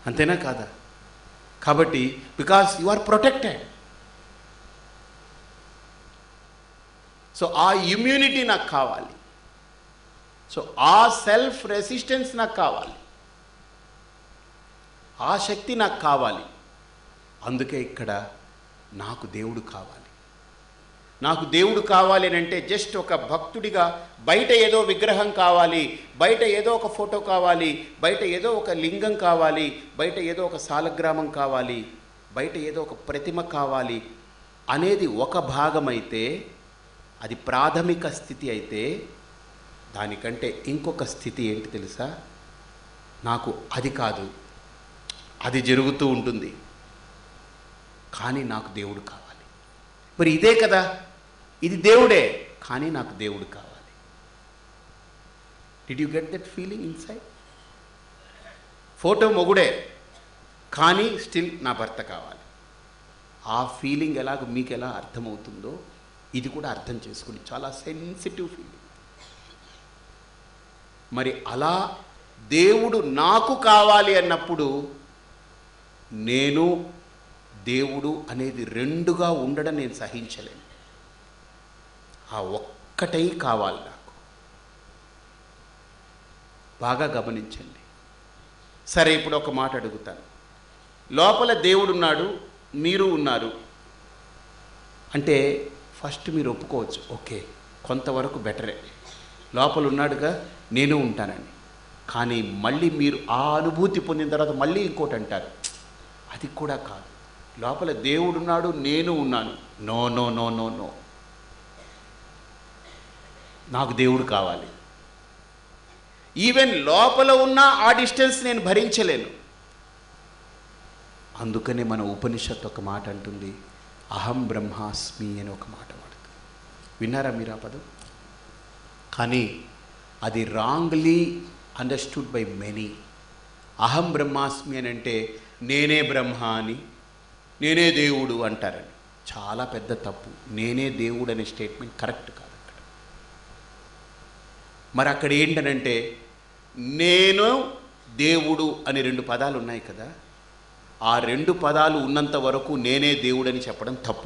అంతేనా కాదా? కాబట్టి because you are protected. So ఆ ఇమ్యూనిటీ నాకు కావాలి. సో ఆ సెల్ఫ్ రెసిస్టెన్స్ నాకు కావాలి, ఆ శక్తి నాకు కావాలి. అందుకే ఇక్కడ నాకు దేవుడు కావాలి. నాకు దేవుడు కావాలి అని అంటే జస్ట్ ఒక భక్తుడిగా బయట ఏదో విగ్రహం కావాలి, బయట ఏదో ఒక ఫోటో కావాలి, బయట ఏదో ఒక లింగం కావాలి, బయట ఏదో ఒక సాలగ్రామం కావాలి, బయట ఏదో ఒక ప్రతిమ కావాలి అనేది ఒక భాగమైతే, అది ప్రాథమిక స్థితి అయితే, దానికంటే ఇంకొక స్థితి ఏంటి తెలుసా? నాకు అది కాదు, అది జరుగుతూ ఉంటుంది, కానీ నాకు దేవుడు కావాలి. మరి ఇదే కదా, ఇది దేవుడే, కానీ నాకు దేవుడు కావాలి. Did you get that feeling inside? Photo మొగుడే, కానీ స్టిల్ నా భర్త కావాలి. ఆ ఫీలింగ్ ఎలాగో మీకు ఎలా అర్థమవుతుందో ఇది కూడా అర్థం చేసుకుని, చాలా సెన్సిటివ్ ఫీలింగ్. మరి అలా దేవుడు నాకు కావాలి అన్నప్పుడు నేను దేవుడు అనేది రెండుగా ఉండడం నేను సహించలేను. ఆ ఒక్కటై కావాలి నాకు. బాగా గమనించండి. సరే, ఇప్పుడు ఒక మాట అడుగుతాను. లోపల దేవుడున్నాడు, మీరు ఉన్నారు అంటే ఫస్ట్ మీరు ఒప్పుకోవచ్చు, ఓకే కొంతవరకు బెటరే, లోపల ఉన్నాడుగా నేను ఉంటానని. కానీ మళ్ళీ మీరు ఆ అనుభూతి పొందిన తర్వాత మళ్ళీ ఇంకోటి అంటారు, అది కూడా కాదు, లోపల దేవుడున్నాడు నేను ఉన్నాను. No no no no no, నాకు దేవుడు కావాలి. ఈవెన్ లోపల ఉన్న ఆ డిస్టెన్స్ నేను భరించలేను. అందుకనే మన ఉపనిషత్తు ఒక మాట అంటుంది, అహం బ్రహ్మాస్మి అని ఒక మాట వాడుతుంది. విన్నారా మీరు ఆ పదం? కానీ అది రాంగ్లీ అండర్స్టూడ్ బై మెనీ. అహం బ్రహ్మాస్మి అని అంటే నేనే బ్రహ్మ అని, నేనే దేవుడు అంటారని. చాలా పెద్ద తప్పు. నేనే దేవుడు అనే స్టేట్మెంట్ కరెక్ట్ కాదు అక్కడ. మరి అక్కడ ఏంటనంటే నేను దేవుడు అని రెండు పదాలు ఉన్నాయి కదా, ఆ రెండు పదాలు ఉన్నంత వరకు నేనే దేవుడని చెప్పడం తప్పు.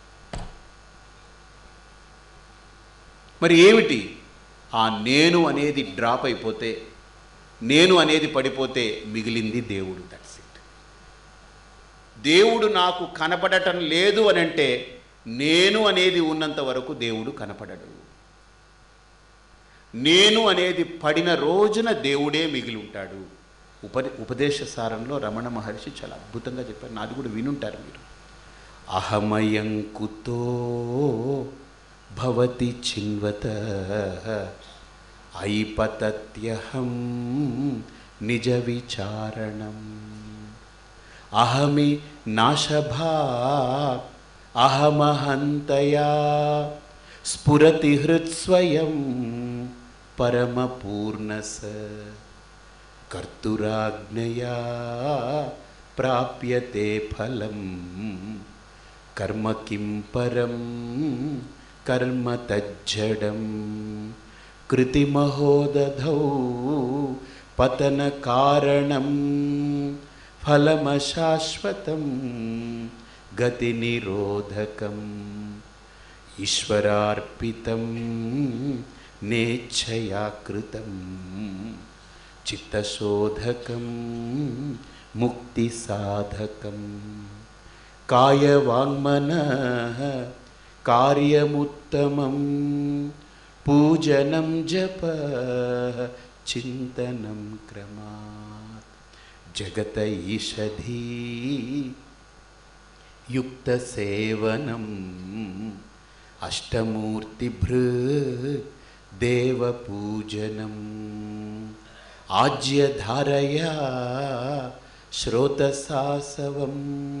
మరి ఏమిటి? ఆ నేను అనేది డ్రాప్ అయిపోతే, నేను అనేది పడిపోతే మిగిలింది దేవుడు. That's it. దేవుడు నాకు కనపడటం లేదు అని అంటే నేను అనేది ఉన్నంత వరకు దేవుడు కనపడడు. నేను అనేది పడిన రోజున దేవుడే మిగిలి ఉంటాడు. ఉపదేశ సారంలో రమణ మహర్షి చాలా అద్భుతంగా చెప్పారు. నాది కూడా వినుంటారు మీరు. అహమయం కుతో భవతి చిన్వత ఐపతత్యహం నిజ విచారణం అహమి నాశభాక్ అహమహంతయా స్ఫురతి హృత్స్వయం పరమపూర్ణస కర్తురాజ్ఞయా ప్రాప్యతే ఫలం కర్మ కిం పరం కర్మ తజ్జడం కృతిమహోదధౌ పతన కారణం ఫలమశాశ్వతం గతి నిరోధకం ఈశ్వరార్పితం నేచ్ఛయా కృతం చిత్తశోధకం ముక్తి సాధకం కాయవాంగ్మనః కార్యముత్తమం పూజనం జప చింతనం క్రమాత్ జగత ఈషధీ యుక్త సేవనం అష్టమూర్తిభృ దేవపూజనం ఆజ్యధారయా శ్రోతసాసవం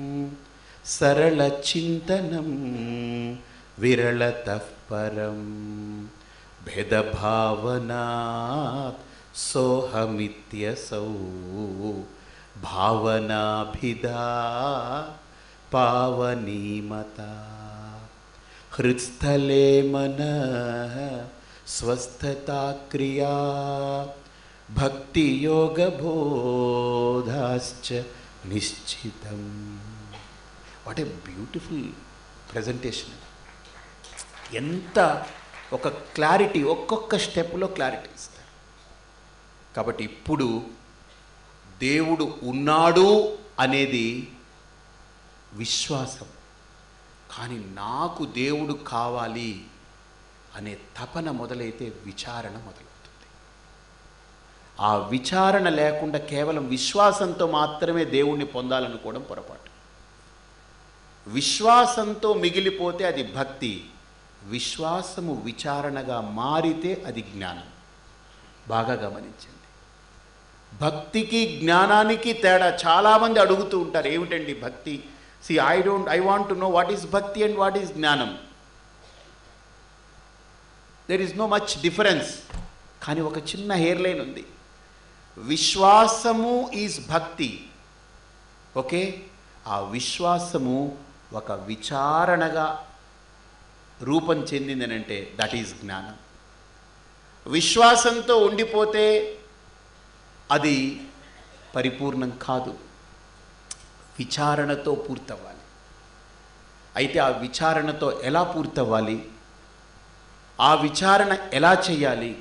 సరళచింతనం విరళతః పరం భేదభావనాత్ సోహమిత్యసౌ భావనాభిదా పావనీమతా హృత్స్థలే మనః స్వస్థతా క్రియా భక్తి యోగ బోధాశ్చ నిశ్చితం. What a beautiful presentation. ఎంత ఒక క్లారిటీ, ఒక్కొక్క స్టెప్లో క్లారిటీ ఇస్తారు. కాబట్టి ఇప్పుడు దేవుడు ఉన్నాడు అనేది విశ్వాసం, కానీ నాకు దేవుడు కావాలి అనే తపన మొదలైతే విచారణ మొదలవుతుంది. ఆ విచారణ లేకుండా కేవలం విశ్వాసంతో మాత్రమే దేవుణ్ణి పొందాలనుకోవడం పొరపాటు. విశ్వాసంతో మిగిలిపోతే అది భక్తి, విశ్వాసము విచారణగా మారితే అది జ్ఞానం. బాగా గమనించండి, భక్తికి జ్ఞానానికి తేడా. చాలామంది అడుగుతూ ఉంటారు, ఏమిటండి భక్తి? I want to know what is bhakti and what is జ్ఞానం. There is no much difference. కానీ ఒక చిన్న హెయిర్ లైన్ ఉంది. విశ్వాసము ఈజ్ భక్తి, ఓకే. ఆ విశ్వాసము ఒక విచారణగా రూపం చెందిందనంటే దట్ ఈజ్ జ్ఞానం. విశ్వాసంతో ఉండిపోతే అది పరిపూర్ణం కాదు, విచారణతో పూర్తవ్వాలి. అయితే ఆ విచారణతో ఎలా పూర్తవ్వాలి? ఆ విచారణ ఎలా చేయాలి?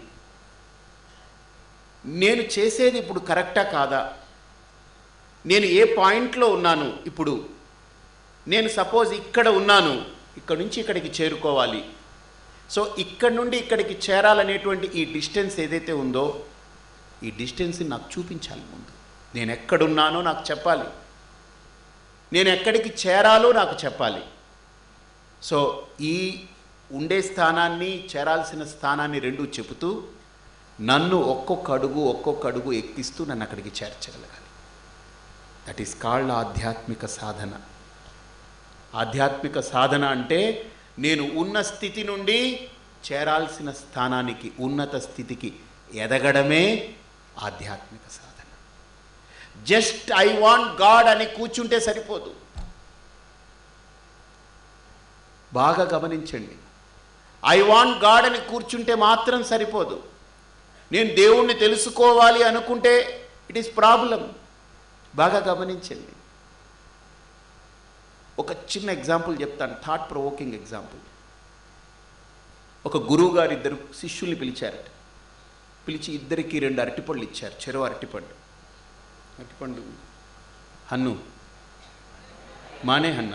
నేను చేసేది ఇప్పుడు కరెక్టా కాదా? నేను ఏ పాయింట్లో ఉన్నాను? ఇప్పుడు నేను సపోజ్ ఇక్కడ ఉన్నాను, ఇక్కడ నుంచి ఇక్కడికి చేరుకోవాలి. సో ఇక్కడ నుండి ఇక్కడికి చేరాలనేటువంటి ఈ డిస్టెన్స్ ఏదైతే ఉందో, ఈ డిస్టెన్స్ని నాకు చూపించాలి. ముందు నేను ఎక్కడున్నానో నాకు చెప్పాలి, నేను ఎక్కడికి చేరాలో నాకు చెప్పాలి. సో ఈ ఉండే స్థానాన్ని, చేరాల్సిన స్థానాన్ని రెండూ చెబుతూ నన్ను ఒక్కొక్క అడుగు ఎక్కిస్తూ నన్ను అక్కడికి చేర్చగలగాలి. దట్ ఈస్ కాల్డ్ ఆధ్యాత్మిక సాధన. ఆధ్యాత్మిక సాధన అంటే నేను ఉన్న స్థితి నుండి చేరాల్సిన స్థానానికి, ఉన్నత స్థితికి ఎదగడమే ఆధ్యాత్మిక సాధన. జస్ట్ ఐ వాంట్ గాడ్ అని కూర్చుంటే సరిపోదు. బాగా గమనించండి, ఐ వాంట్ గాడ్ అని కూర్చుంటే మాత్రం సరిపోదు. నేను దేవుణ్ణి తెలుసుకోవాలి అనుకుంటే ఇట్ ఈస్ ప్రాబ్లం. బాగా గమనించండి. ఒక చిన్న ఎగ్జాంపుల్ చెప్తాను, థాట్ ప్రొవోకింగ్ ఎగ్జాంపుల్. ఒక గురువు గారు ఇద్దరు శిష్యుల్ని పిలిచారట. పిలిచి ఇద్దరికి 2 అరటిపళ్ళు ఇచ్చారు, చెరువు అరటిపండు. హన్ను మానే హన్న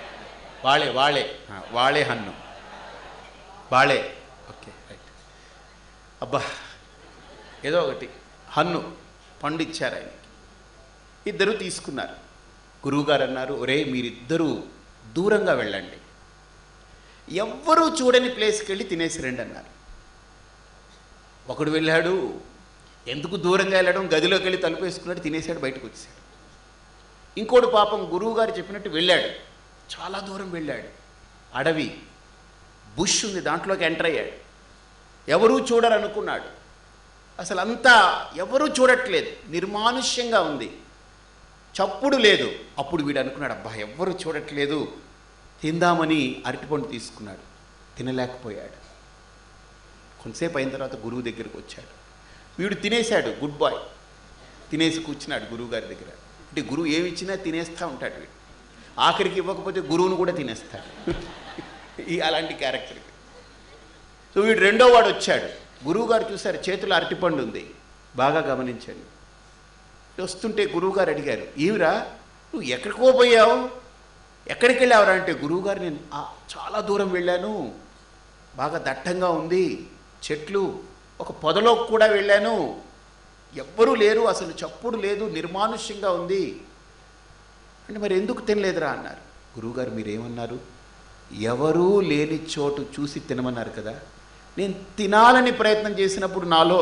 వాళే హన్ను బాళే, ఓకే రైట్. అబ్బా ఏదో ఒకటి హన్ను పండు ఇచ్చారు ఆయనకి. ఇద్దరు తీసుకున్నారు. గురువుగారు అన్నారు, ఒరే మీరిద్దరూ దూరంగా వెళ్ళండి, ఎవ్వరూ చూడని ప్లేస్కి వెళ్ళి తినేసి రండి అన్నారు. ఒకడు వెళ్ళాడు. ఎందుకు దూరంగా వెళ్ళడం, గదిలోకి వెళ్ళి తలుపు వేసుకున్నాడు, తినేసాడు, బయటకు వచ్చాడు. ఇంకోడు పాపం గురువుగారు చెప్పినట్టు వెళ్ళాడు, చాలా దూరం వెళ్ళాడు. అడవి, బుష్ ఉంది, దాంట్లోకి ఎంటర్ అయ్యాడు. ఎవరూ చూడరు అనుకున్నాడు. అసలు అంతా ఎవరూ చూడట్లేదు, నిర్మానుష్యంగా ఉంది, చప్పుడు లేదు. అప్పుడు వీడు అనుకున్నాడు, అబ్బా ఎవ్వరూ చూడట్లేదు, తిందామని అరటిపండు తీసుకున్నాడు. తినలేకపోయాడు. కొంతసేపు అయిన తర్వాత గురువు దగ్గరికి వచ్చాడు. వీడు తినేశాడు, గుడ్ బాయ్, తినేసి కూర్చున్నాడు గురువుగారి దగ్గర. అంటే గురువు ఏమి ఇచ్చినా తినేస్తూ ఉంటాడు వీడు. ఆఖరికి ఇవ్వకపోతే గురువును కూడా తినేస్తాడు. అలాంటి క్యారెక్టర్. సో వీడు రెండో వాడు వచ్చాడు. గురువుగారు చూశారు, చేతిలో అరటిపండు ఉంది. బాగా గమనించండి. వస్తుంటే గురువుగారు అడిగారు, ఏమిరా నువ్వు ఎక్కడికో పోయావు, ఎక్కడికి వెళ్ళావురా అంటే, గురువుగారు నేను చాలా దూరం వెళ్ళాను, బాగా దట్టంగా ఉంది చెట్లు, ఒక పొదలోకి కూడా వెళ్ళాను, ఎవ్వరూ లేరు, అసలు చప్పుడు లేదు, నిర్మానుష్యంగా ఉంది అంటే, మరి ఎందుకు తినలేదురా అన్నారు. గురువుగారు మీరేమన్నారు? ఎవరూ లేని చోటు చూసి తినమన్నారు కదా, నేను తినాలని ప్రయత్నం చేసినప్పుడు నాలో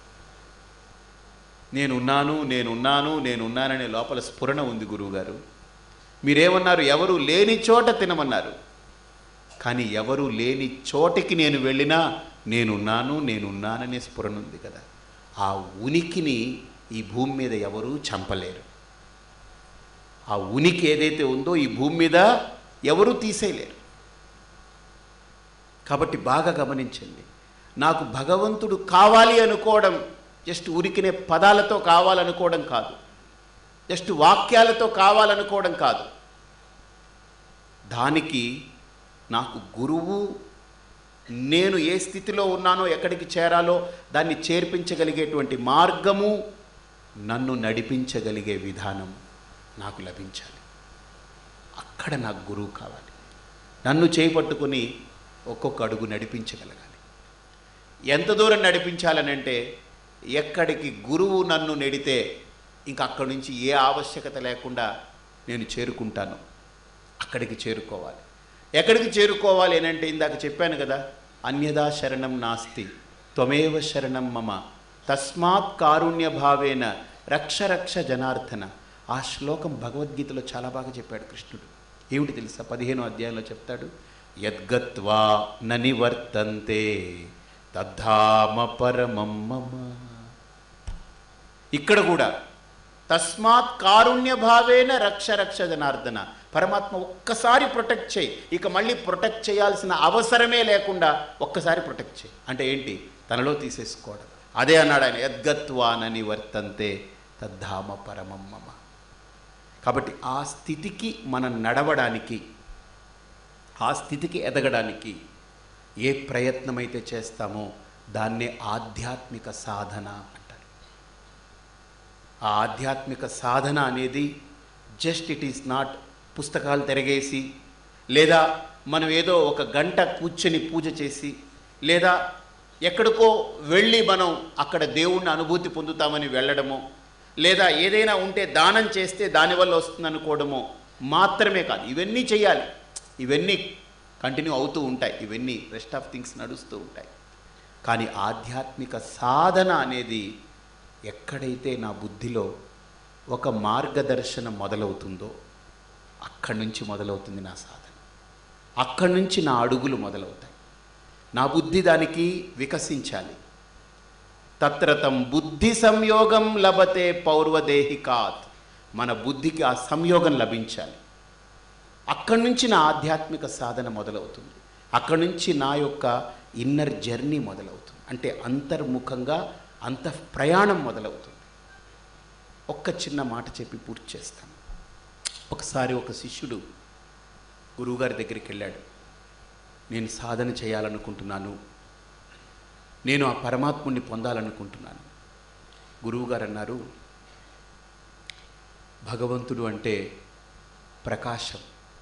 నేనున్నాననే లోపల స్ఫురణ ఉంది గురువుగారు. మీరేమన్నారు? ఎవరు లేని చోట తినమన్నారు. కానీ ఎవరు లేని చోటికి నేను వెళ్ళినా నేనున్నాననే స్ఫురణ ఉంది కదా. ఆ ఉనికిని ఈ భూమి మీద ఎవరూ చంపలేరు. ఆ ఉనికి ఏదైతే ఉందో ఈ భూమి మీద ఎవరూ తీసేయలేరు. కాబట్టి బాగా గమనించండి, నాకు భగవంతుడు కావాలి అనుకోవడం జస్ట్ ఉరికినే పదాలతో కావాలనుకోవడం కాదు, జస్ట్ వాక్యాలతో కావాలనుకోవడం కాదు. దానికి నాకు గురువు, నేను ఏ స్థితిలో ఉన్నానో, ఎక్కడికి చేరాలో దాన్ని చేర్పించగలిగేటువంటి మార్గము, నన్ను నడిపించగలిగే విధానం నాకు లభించాలి. అక్కడ నాకు గురువు కావాలి. నన్ను చేపట్టుకుని ఒక్కొక్క అడుగు నడిపించగలగాలి. ఎంత దూరం నడిపించాలనంటే, ఎక్కడికి గురువు నన్ను నెడితే ఇంకా అక్కడి నుంచి ఏ ఆవశ్యకత లేకుండా నేను చేరుకుంటాను, అక్కడికి చేరుకోవాలి. ఎక్కడికి చేరుకోవాలి అని అంటే, ఇందాక చెప్పాను కదా, అన్యదా శరణం నాస్తి త్వమేవ శరణం మమ తస్మాత్ కారుణ్య భావేన రక్ష రక్ష జనార్దన. ఆ శ్లోకం భగవద్గీతలో చాలా బాగా చెప్పాడు కృష్ణుడు. ఏమిటి తెలుసా? 15వ అధ్యాయంలో చెప్తాడు, యద్గత్వా న నివర్తంతే తద్ధామ పరమం మమ. ఇక్కడ కూడా తస్మాత్ కారుణ్య భావేన రక్ష రక్ష జనార్దన. పరమాత్మ ఒక్కసారి ప్రొటెక్ట్ చేయి, ఇక మళ్ళీ ప్రొటెక్ట్ చేయాల్సిన అవసరమే లేకుండా ఒక్కసారి ప్రొటెక్ట్ చేయి. అంటే ఏంటి? తనలో తీసేసుకోవడం. అదే అన్నాడు ఆయన, యద్గత్వా న నివర్తంతే తద్ధామ పరమం మమ. కాబట్టి ఆ స్థితికి మనం నడవడానికి, ఆ స్థితికి ఎదగడానికి ఏ ప్రయత్నమైతే చేస్తామో దాన్నే ఆధ్యాత్మిక సాధన అంటారు. ఆ ఆధ్యాత్మిక సాధన అనేది జస్ట్ ఇట్ ఈస్ నాట్ పుస్తకాలు తిరగేసి, లేదా మనం ఏదో ఒక గంట కూర్చొని పూజ చేసి, లేదా ఎక్కడికో వెళ్ళి మనం అక్కడ దేవుణ్ణి అనుభూతి పొందుతామని వెళ్ళడమో, లేదా ఏదైనా ఉంటే దానం చేస్తే దానివల్ల వస్తుంది అనుకోవడమో మాత్రమే కాదు. ఇవన్నీ చేయాలి, ఇవన్నీ కంటిన్యూ అవుతూ ఉంటాయి, ఇవన్నీ రెస్ట్ ఆఫ్ థింగ్స్ నడుస్తూ ఉంటాయి. కానీ ఆధ్యాత్మిక సాధన అనేది ఎక్కడైతే నా బుద్ధిలో ఒక మార్గదర్శనం మొదలవుతుందో అక్కడి నుంచి మొదలవుతుంది నా సాధన. అక్కడి నుంచి నా అడుగులు మొదలవుతాయి. నా బుద్ధి దానికి వికసించాలి. తత్రతం బుద్ధి సంయోగం లభతే పౌర్వదేహికాత్. మన బుద్ధికి ఆ సంయోగం లభించాలి. అక్కడి నుంచి నా ఆధ్యాత్మిక సాధన మొదలవుతుంది. అక్కడి నుంచి నా యొక్క ఇన్నర్ జర్నీ మొదలవుతుంది. అంటే అంతర్ముఖంగా ప్రయాణం మొదలవుతుంది. ఒక్క చిన్న మాట చెప్పి పూర్తి చేస్తాను. ఒకసారి ఒక శిష్యుడు గురువుగారి దగ్గరికి వెళ్ళాడు. నేను సాధన చేయాలనుకుంటున్నాను, నేను ఆ పరమాత్ముని పొందాలనుకుంటున్నాను. గురువుగారు అన్నారు, భగవంతుడు అంటే ప్రకాశం,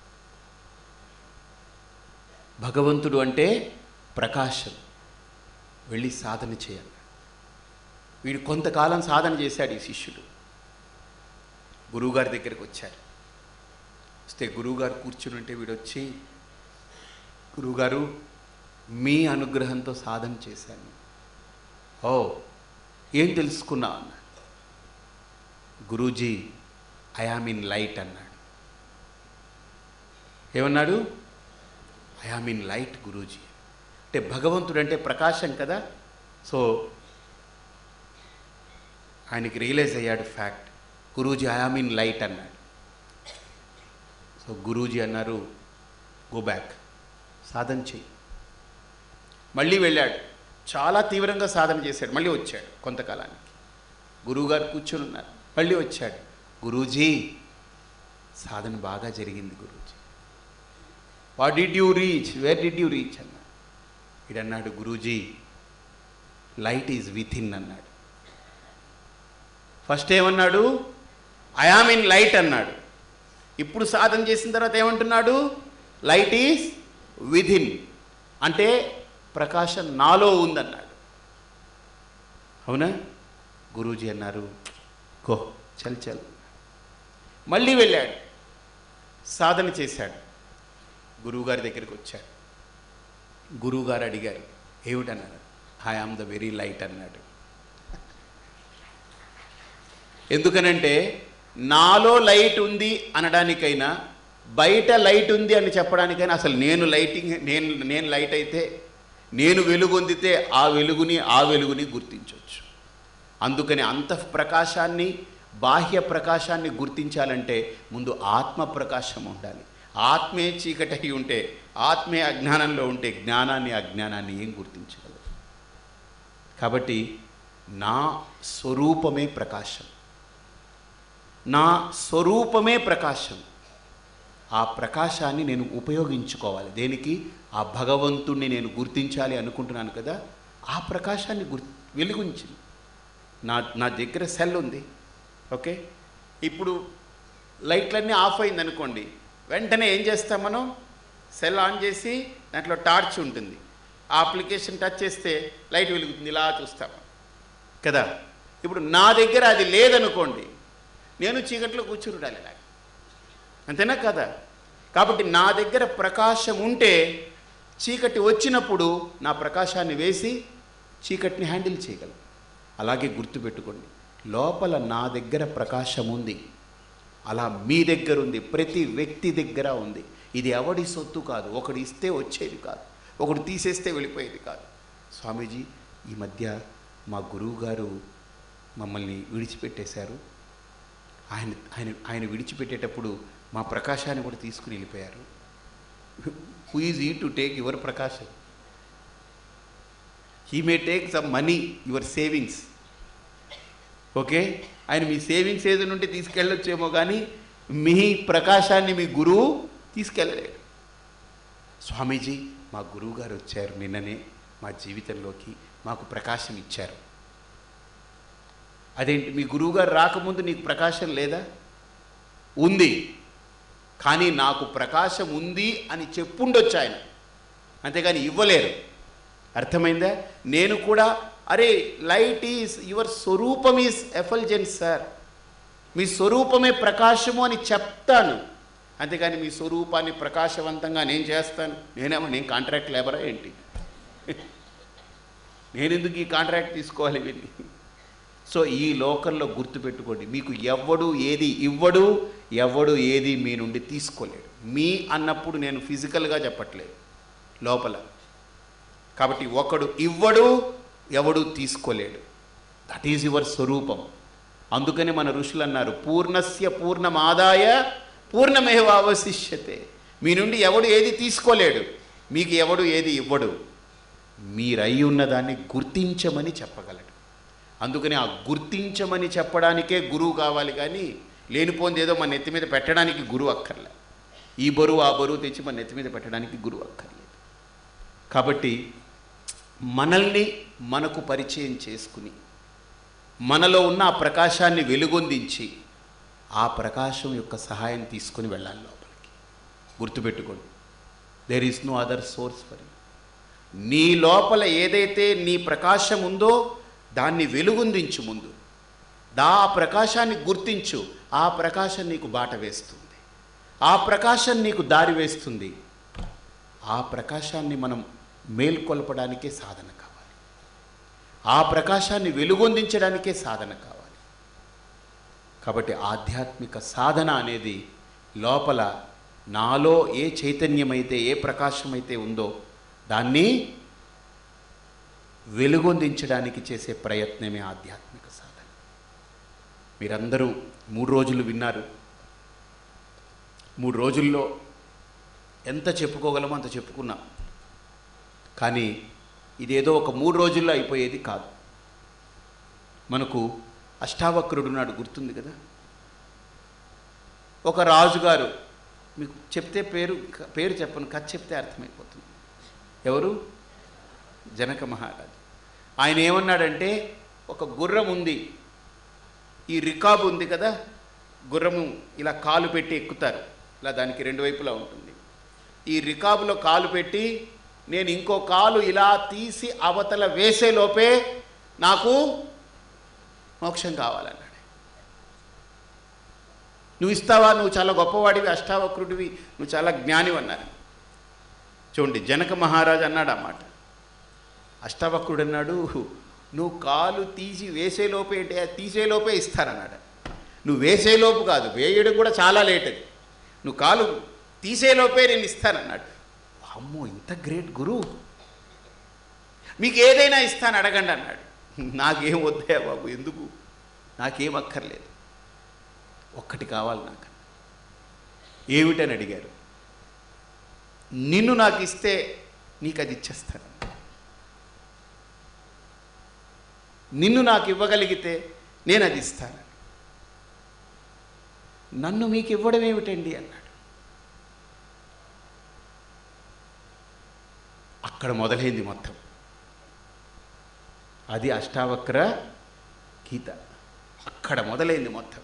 భగవంతుడు అంటే ప్రకాశం, వెళ్ళి సాధన చేయాలి. వీడు కొంతకాలం సాధన చేశాడు ఈ శిష్యుడు. గురువుగారి దగ్గరికి వచ్చారు. వస్తే గురువుగారు కూర్చుని ఉంటే వీడు వచ్చి, గురువుగారు మీ అనుగ్రహంతో సాధన చేశాను. ఓ, ఏం తెలుసుకున్నా అన్నాడు. Guruji I am in light అన్నాడు. ఏమన్నాడు? I am in light Guruji. అంటే భగవంతుడు అంటే ప్రకాశం కదా. సో ఆయనకి రియలైజ్ అయ్యాడు fact. Guruji I am in light అన్నాడు. సో గురూజీ అన్నారు, గో బ్యాక్, సాధన చెయ్యి. మళ్ళీ వెళ్ళాడు, చాలా తీవ్రంగా సాధన చేశాడు. మళ్ళీ వచ్చాడు కొంతకాలానికి. గురువుగారు కూర్చొని ఉన్నారు. మళ్ళీ వచ్చాడు, గురూజీ సాధన బాగా జరిగింది Guruji. What did you reach, where did you reach అన్నాడు. ఇడన్నాడు, Guruji light is within అన్నాడు. ఫస్ట్ ఏమన్నాడు? ఐ యామ్ ఇన్ లైట్ అన్నాడు. ఇప్పుడు సాధన చేసిన తర్వాత ఏమంటున్నాడు? లైట్ ఈజ్ విధిన్, అంటే ప్రకాశం నాలో ఉందన్నాడు. అవునా? గురూజీ అన్నారు, గో చల్ చల్. మళ్ళీ వెళ్ళాడు, సాధన చేశాడు. గురువుగారి దగ్గరికి వచ్చాడు. గురువుగారు అడిగారు, ఏమిటన్నాడు? I am the very light అన్నాడు. ఎందుకనంటే నాలో లైట్ ఉంది అనడానికైనా, బయట లైట్ ఉంది అని చెప్పడానికైనా, అసలు నేను లైట్ అయితే, నేను వెలుగొందితే ఆ వెలుగుని గుర్తించవచ్చు. అందుకని అంతఃప్రకాశాన్ని, బాహ్య ప్రకాశాన్ని గుర్తించాలంటే ముందు ఆత్మ ప్రకాశం ఉండాలి. ఆత్మే చీకటి అయి ఉంటే, ఆత్మే అజ్ఞానంలో ఉంటే జ్ఞానాన్ని అజ్ఞానాన్ని ఏం గుర్తించగలరు? కాబట్టి నా స్వరూపమే ప్రకాశం, నా స్వరూపమే ప్రకాశం. ఆ ప్రకాశాన్ని నేను ఉపయోగించుకోవాలి. దేనికి? ఆ భగవంతుణ్ణి నేను గుర్తించాలి అనుకుంటున్నాను కదా, ఆ ప్రకాశాన్ని వెలిగించింది. నా దగ్గర సెల్ ఉంది, ఓకే. ఇప్పుడు లైట్లన్నీ ఆఫ్ అయింది అనుకోండి, వెంటనే ఏం చేస్తాం మనం? సెల్ ఆన్ చేసి దాంట్లో టార్చ్ ఉంటుంది, ఆ అప్లికేషన్ టచ్ చేస్తే లైట్ వెలుగుతుంది, ఇలా చూస్తాం కదా. ఇప్పుడు నా దగ్గర అది లేదనుకోండి, నేను చీకట్లో కూర్చుని ఉండాలి ఇలాగ, అంతేనా కదా. కాబట్టి నా దగ్గర ప్రకాశం ఉంటే చీకటి వచ్చినప్పుడు నా ప్రకాశాన్ని వేసి చీకటిని హ్యాండిల్ చేయగలను. అలాగే గుర్తుపెట్టుకోండి, లోపల నా దగ్గర ప్రకాశం ఉంది, అలా మీ దగ్గర ఉంది, ప్రతి వ్యక్తి దగ్గర ఉంది. ఇది ఎవడి సొత్తు కాదు, ఒకడు ఇస్తే వచ్చేది కాదు, ఒకడు తీసేస్తే వెళ్ళిపోయేది కాదు. స్వామీజీ, ఈ మధ్య మా గురువు గారు మమ్మల్ని విడిచిపెట్టేశారు. ఆయన విడిచిపెట్టేటప్పుడు మా ప్రకాశాన్ని కూడా తీసుకుని వెళ్ళిపోయారు. Who is he to take your ప్రకాశం? He may take some money, your savings, okay. ఆయన మీ సేవింగ్స్ ఏదో నుండి తీసుకెళ్ళొచ్చేమో కానీ మీ ప్రకాశాన్ని మీ గురువు తీసుకెళ్ళలేడు. స్వామీజీ, మా గురువు గారు వచ్చారు నిన్ననే మా జీవితంలోకి, మాకు ప్రకాశం ఇచ్చారు. అదేంటి, మీ గురువుగారు రాకముందు నీకు ప్రకాశం లేదా? ఉంది, కానీ నాకు ప్రకాశం ఉంది అని చెప్పుండొచ్చు ఆయన, అంతేగాని ఇవ్వలేరు. అర్థమైందా? నేను కూడా, అరే లైట్ ఈజ్ యువర్ స్వరూపం ఈజ్ ఎఫల్జెన్స్ సార్, మీ స్వరూపమే ప్రకాశము అని చెప్తాను, అంతేగాని మీ స్వరూపాన్ని ప్రకాశవంతంగా నేను చేస్తాను. నేను కాంట్రాక్ట్ లేబరా ఏంటి? నేను ఎందుకు ఈ కాంట్రాక్ట్ తీసుకోవాలి వీళ్ళని? సో ఈ లోకంలో గుర్తుపెట్టుకోండి, మీకు ఎవడు ఏది ఇవ్వడు, ఎవడు ఏది మీ నుండి తీసుకోలేడు. మీ అన్నప్పుడు నేను ఫిజికల్గా చెప్పట్లేదు, లోపల. కాబట్టి ఒకడు ఇవ్వడు, ఎవడు తీసుకోలేడు. దట్ ఈజ్ యువర్ స్వరూపం. అందుకని మన ఋషులు అన్నారు, పూర్ణస్య పూర్ణమాదాయ పూర్ణమేవ అవశిష్యతే. మీ నుండి ఎవడు ఏది తీసుకోలేడు, మీకు ఎవడు ఏది ఇవ్వడు. మీరై ఉన్నదాన్ని గుర్తించమని చెప్పగలడు. అందుకని ఆ గుర్తించమని చెప్పడానికే గురువు కావాలి, కానీ లేనిపోంది ఏదో మన నెత్తి మీద పెట్టడానికి గురువు అక్కర్లే. ఈ బరువు ఆ బరువు తెచ్చి మన నెత్తి మీద పెట్టడానికి గురువు అక్కర్లేదు. కాబట్టి మనల్ని మనకు పరిచయం చేసుకుని మనలో ఉన్న ఆ ప్రకాశాన్ని వెలుగొందించి ఆ ప్రకాశం యొక్క సహాయం తీసుకుని వెళ్ళాలి లోపలికి. గుర్తుపెట్టుకోండి, there is no other source for you. నీ లోపల ఏదైతే నీ ప్రకాశం ఉందో దాన్ని వెలుగొందించు. ముందు ఆ ప్రకాశాన్ని గుర్తించు. ఆ ప్రకాశం నీకు బాట వేస్తుంది, ఆ ప్రకాశం నీకు దారి వేస్తుంది. ఆ ప్రకాశాన్ని మనం మేల్కొల్పడానికే సాధన కావాలి, ఆ ప్రకాశాన్ని వెలుగొందించడానికే సాధన కావాలి. కాబట్టి ఆధ్యాత్మిక సాధన అనేది లోపల నాలో ఏ చైతన్యమైతే, ఏ ప్రకాశమైతే ఉందో దాన్ని వెలుగొందించడానికి చేసే ప్రయత్నమే ఆధ్యాత్మిక సాధన. మీరందరూ 3 రోజులు విన్నారు. 3 రోజుల్లో ఎంత చెప్పుకోగలమో అంత చెప్పుకున్నాం. కానీ ఇదేదో ఒక 3 రోజుల్లో అయిపోయేది కాదు. మనకు అష్టావక్రుడు నాడు గుర్తుంది కదా. ఒక రాజుగారు, మీకు చెప్తే పేరు చెప్పను, కథ చెప్తే అర్థమైపోతుంది. ఎవరు? జనక మహారాజు. ఆయన ఏమన్నాడంటే, ఒక గుర్రం ఉంది, ఈ రికాబు ఉంది కదా, గుర్రము ఇలా కాలు పెట్టి ఎక్కుతారు, ఇలా దానికి 2 వైపులా ఉంటుంది. ఈ రికాబులో కాలు పెట్టి నేను ఇంకో కాలు ఇలా తీసి అవతల వేసేలోపే నాకు మోక్షం కావాలన్నాడు. నువ్వు ఇస్తావా? నువ్వు చాలా గొప్పవాడివి, అష్టావక్రుడివి, నువ్వు చాలా జ్ఞానివి అన్నారు. చూడండి, జనక మహారాజు అన్నాడు అన్నమాట. అష్టావక్రుడు అన్నాడు, నువ్వు కాలు తీసి వేసేలోపే తీసేలోపే ఇస్తానన్నాడు. నువ్వు వేసేలోపు కాదు, వేయడం కూడా చాలా లేట్ అది, నువ్వు కాలు తీసేలోపే నేను ఇస్తానన్నాడు. అమ్మో, ఇంత గ్రేట్ గురువు, మీకు ఏదైనా ఇస్తాను అడగండి అన్నాడు. నాకేం వద్దయా బాబు, ఎందుకు, నాకేం అక్కర్లేదు, ఒక్కటి కావాలి నాకు. ఏమిటని అడిగారు. నిన్ను నాకు ఇస్తే నీకు అది ఇచ్చేస్తాను, నిన్ను నాకు ఇవ్వగలిగితే నేను అది ఇస్తాను. నన్ను మీకు ఇవ్వడం ఏమిటండి అన్నాడు. అక్కడ మొదలైంది మొత్తం. అది అష్టావక్ర గీత. అక్కడ మొదలైంది మొత్తం.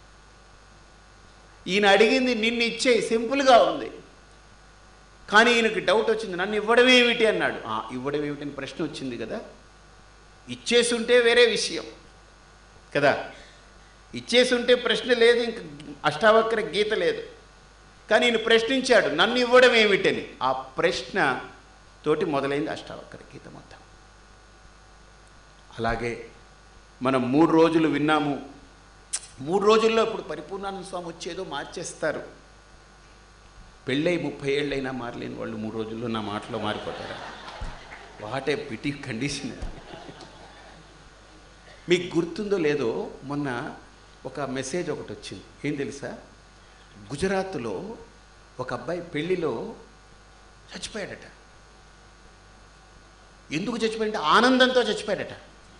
ఈయన అడిగింది నిన్ను ఇచ్చే, సింపుల్గా ఉంది. కానీ ఈయనకి డౌట్ వచ్చింది, నన్ను ఇవ్వడం ఏమిటి అన్నాడు. ఇవ్వడం ఏమిటని ప్రశ్న వచ్చింది కదా. ఇచ్చేసుంటే వేరే విషయం కదా. ఇచ్చేసుంటే ప్రశ్న లేదు, ఇంక అష్టావక్ర గీత లేదు. కానీ ఈయన ప్రశ్నించాడు, నన్ను ఇవ్వడం ఏమిటని. ఆ ప్రశ్న తోటి మొదలైంది అష్టావక్ర గీత మొత్తం. అలాగే మనం 3 రోజులు విన్నాము. 3 రోజుల్లో ఇప్పుడు పరిపూర్ణానంద స్వామి వచ్చేదో మార్చేస్తారు. పెళ్ళై 30 ఏళ్ళైనా మారలేని వాళ్ళు 3 రోజుల్లో నా మాటలో మారిపోతారా? What a pity condition. మీకు గుర్తుందో లేదో, మొన్న ఒక మెసేజ్ ఒకటి వచ్చింది. ఏం తెలుసా? గుజరాత్లో ఒక అబ్బాయి పెళ్ళిలో చచ్చిపోయాడట. ఎందుకు చచ్చిపోయాడంటే ఆనందంతో చచ్చిపోయాడట.